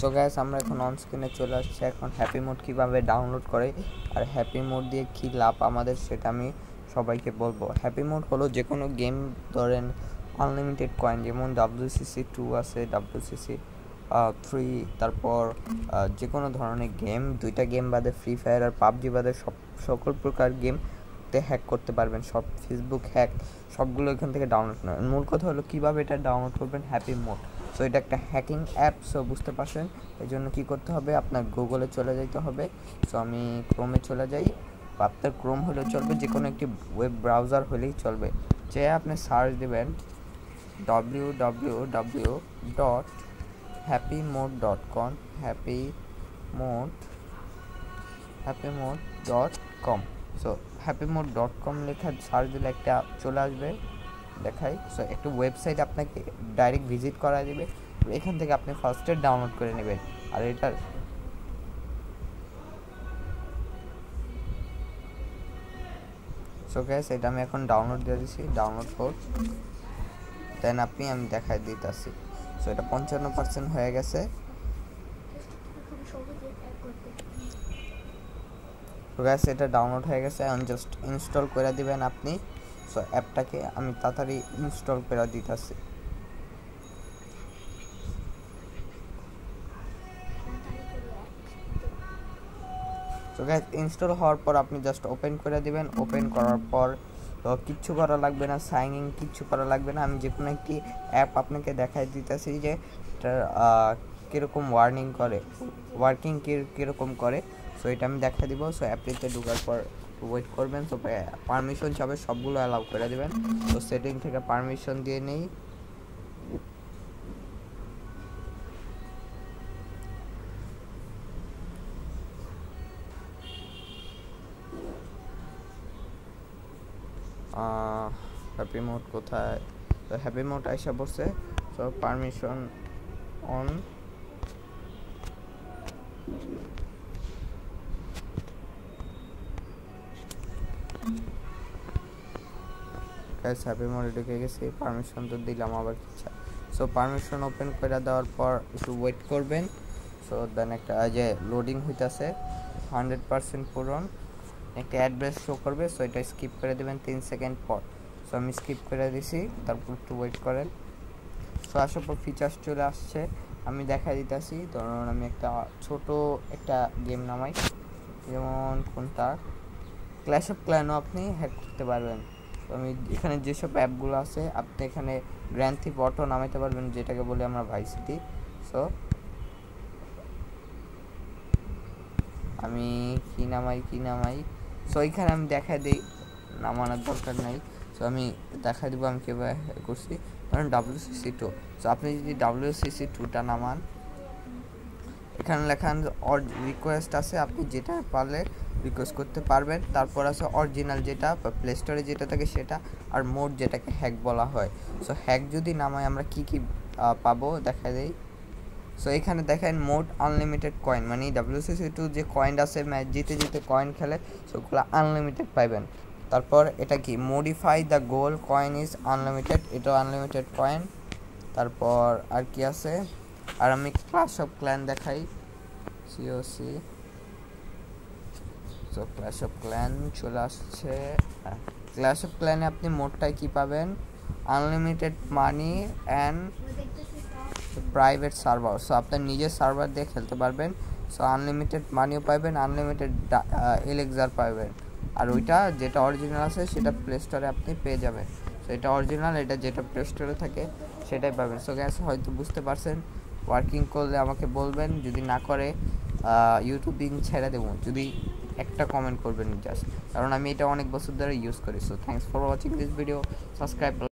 So guys আমরা এখন on স্ক্রিনে চলে আসছি। এখন হ্যাপি মোড কীভাবে ডাউনলোড করে আর হ্যাপি মোড দিয়ে কী লাভ আমাদের সেটা আমি সবাইকে বলবো। হ্যাপি মোড হলো যে কোনো গেম, ধরেন আনলিমিটেড কয়েন, যেমন WCC2 আছে, WCC 3, তারপর যে কোনো ধরনের গেম, 2টা গেম বাদে ফ্রি ফায়ার আর পাবজি বাদে সকল প্রকার গেমতে হ্যাক করতে পারবেন। সব ফেসবুক হ্যাক সবগুলো এখান থেকে ডাউনলোড করবেন। মূল কথা হলো কীভাবে এটা ডাউনলোড করবেন, হ্যাপি মোড। সো এটা একটা হ্যাকিং অ্যাপ, সো বুঝতে পারছেন। এই জন্য কী করতে হবে, আপনার গুগলে চলে যেতে হবে। সো আমি ক্রোমে চলে যাই, আপনার ক্রোম হলেও চলবে, যে কোনো একটি ওয়েব ব্রাউজার হলেই চলবে। যে আপনি সার্চ দেবেন www.happymode.com, happymode.com। সো happymode.com লেখা সার্চ দিলে একটা চলে আসবে, দেখাই। সো একটা ওয়েবসাইট আপনাকে ডাইরেক্ট ভিজিট করা দেবে, এখান থেকে আপনি ফার্স্টে ডাউনলোড করে নেবেন। আর এটার সো গাইস এটা আমি এখন ডাউনলোড দিয়ে দিচ্ছি, ডাউনলোড কোড দেন আমি দেখাই দিতেছি। সো এটা 55% হয়ে গেছে। তো গাইস এটা ডাউনলোড হয়ে গেছে, এখন জাস্ট ইনস্টল করে দিবেন আপনি। সো অ্যাপটাকে আমি তাড়াতাড়ি ইনস্টল করে দিতেছি। তো গাইস ইনস্টল হওয়ার পর আপনি জাস্ট ওপেন করে দিবেন। ওপেন করার পর কিচ্ছু করা লাগবে না, সাইন ইন কিচ্ছু করা লাগবে না। আমি যে কোনো একটি অ্যাপ আপনাকে দেখাই দিতেছি যে এটার কীরকম ওয়ার্কিং কীরকম করে। সো এটা আমি দেখা দিব। সো অ্যাপটিতে ঢোকার পর ওয়েট করবেন। সো পারমিশন চাবে, সবগুলো অ্যালাউ করে দেবেন। তো সেটিং থেকে পারমিশন দিয়ে নেই। হ্যাপি মোড কোথায়? তো হ্যাপি মোড আইসা পড়ছে। So permission on. হ্যাপি মোডে ঢুকে গেছি, পারমিশন তো দিলাম, আবার ইচ্ছা। সো পারমিশন ওপেন করে দেওয়ার পর একটু ওয়েট করবেন। সো দেন একটা যে লোডিং হইতেছে 100% পূরণ, একটা অ্যাড্রেস শো করবে। সো এটা স্কিপ করে দেবেন 3 সেকেন্ড পর। সো আমি স্কিপ করে দিছি, তারপর একটু ওয়েট করেন। সো আসার পর ফিচার্স চলে আসছে, আমি দেখা দিতেছি। ধরুন আমি ছোট একটা গেম নামাই, যেমন কোনটা, ক্ল্যাশ অফ ক্ল্যানও আপনি হ্যাক করতে পারবেন। তো আমি এখানে যেসব অ্যাপগুলো আছে, আপনি এখানে গ্র্যান্ড থিফট অটো নামাইতে পারবেন, যেটাকে বলি আমরা ভাইস সিটি। সো আমি কি নামাই, সো এখানে আমি দেখা দিই, নামানোর দরকার নাই। সো আমি দেখা দিব আমি কীভাবে করছি। ধরুন WCC2। সো আপনি যদি WCC2টা নামান, এখানে লেখান রিকোয়েস্ট আছে, আপনি যেটা পারলে রিকোয়েস্ট করতে পারবেন। তারপর আছে অরিজিনাল, যেটা প্লে স্টোরে যেটা থাকে সেটা, আর মোড যেটাকে হ্যাক বলা হয়। সো হ্যাক যদি নামায় আমরা কি পাবো দেখা দেই। সো এখানে দেখেন মোড আনলিমিটেড কয়েন, মানে WCC2 যে কয়েন আছে, ম্যাচ জিতে কয়েন খেলে, সেগুলো আনলিমিটেড পাইবেন। তারপর এটা কি, modify the gold coin is unlimited, এটাও আনলিমিটেড কয়েন। তারপর আর কি আছে, আর আমি ক্ল্যাশ অফ ক্ল্যান দেখাই, COC। So Clash of Clan চলে আসছে। ক্ল্যাশ অফ ক্ল্যানে আপনি মোডটায় কি পাবেন, unlimited money and private server. So আপনার নিজের সার্ভার দিয়ে খেলতে পারবেন। সো আনলিমিটেড মানিও পাবেন, আনলিমিটেড এলেক্সার পাবেন। আর ওইটা যেটা অরিজিনাল আছে সেটা প্লে স্টোরে আপনি পেয়ে যাবেন। সো এটা অরিজিনাল, এটা যেটা প্লে স্টোরে থাকে সেটাই পাবেন। সো গ্যাস হয়তো বুঝতে পারছেন। ওয়ার্কিং করলে আমাকে বলবেন, যদি না করে ইউটিউব লিঙ্ক ছেড়ে দেবো, যদি একটা কমেন্ট করবেন জাস্ট, কারণ আমি এটা অনেক বছর ধরে ইউজ করি। So thanks for watching this video, subscribe.